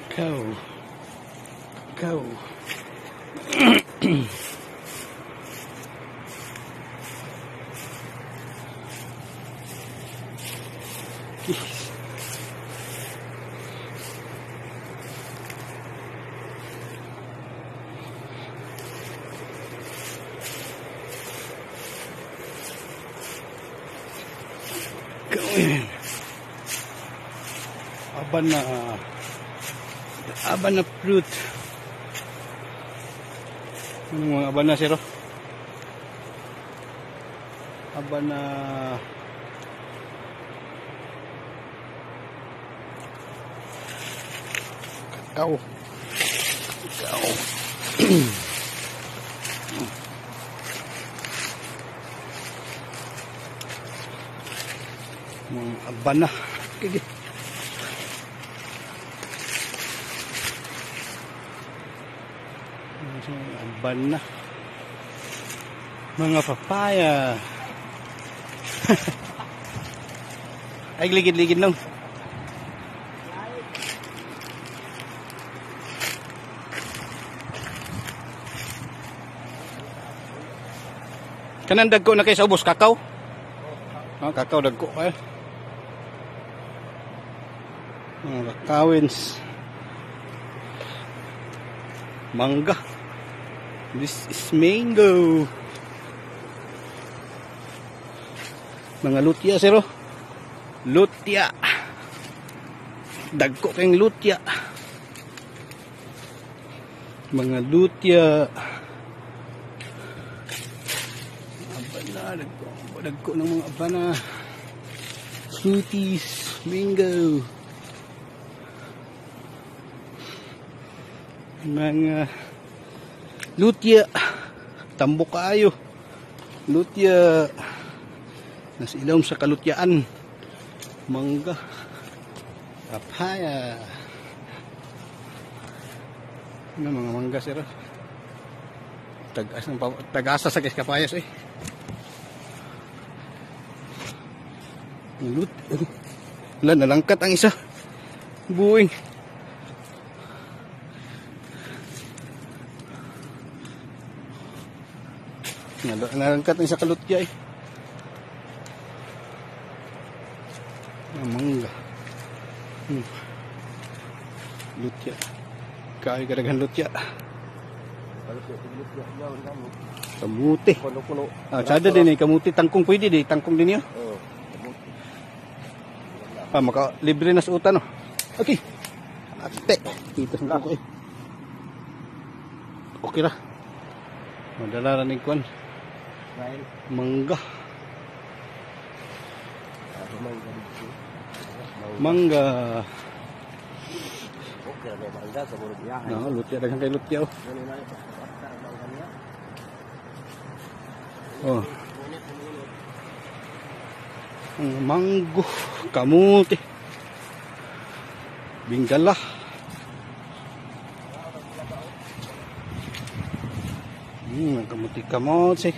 Go. Go. Go in. Aban na fruit. Ano mga aban na siro? Aban na kakao. Kakao. Mga aban na. Okay. Aban na. Mga papaya. Ay, ligid-ligid lang. Kanan dagko na kayo sa ubos, kakao? Oh, kakao dagko kayo. Mga kakawins. Mangga. This is mango. Mga lutya, siro. Lutya. Dagko kayong lutya. Mga lutya. Abana. Dagko ng mga abana. Fruities. Mango. Mga lutya, tambok kaayo, lutya, nasa ilawom sa kalutyaan, mangga, papaya, ano mga mangga sir, tagasa sa kapayas eh, wala nalangkat ang isa, buwing. Nalangkat na sa kalutya eh. Mangga. Lutya. Kaya kadaghan lutya. Kamuti. Ah, sada din eh. Kamuti. Tangkong pwede din. Tangkong din yun. Ah, maka libre na sa utan oh. Okay. Ate. Kita sa ko eh. Okay ra. Madala rin kuan. Mangga. Mangga. Okay, may mangga sa murag yahay. No, lutya daghang kay lutya oh. Oh. Mango, kamuti. Bingala. Kamuti.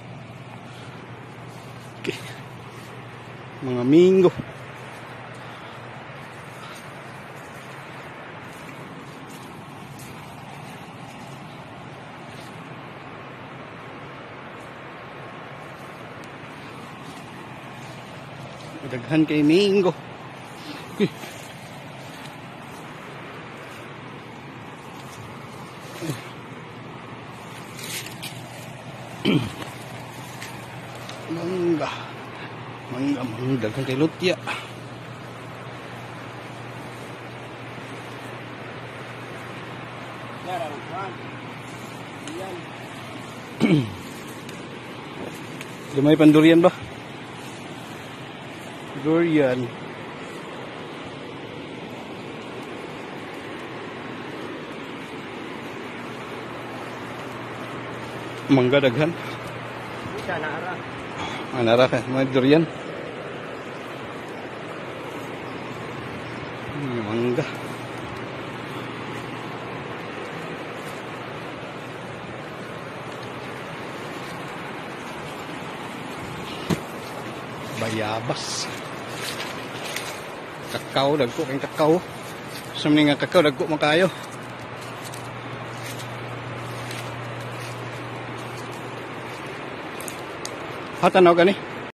Okay. Mga minggo. Daghan kay minggo. Okay. Mangga daghan kay lutya. Lumay pan durian ba? Durian. Mangga daghan. Isa naara. Nara ka, mga durian. Mangga. Bayabas. Kakao, dagko kayong kakao. Sa mga kakao, dagko mo kayo. Hatanaw gani.